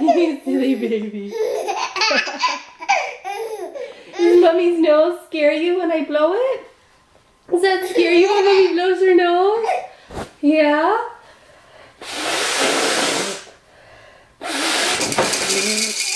You silly baby. Does Mommy's nose scare you when I blow it? Does that scare you when Mommy blows her nose? Yeah?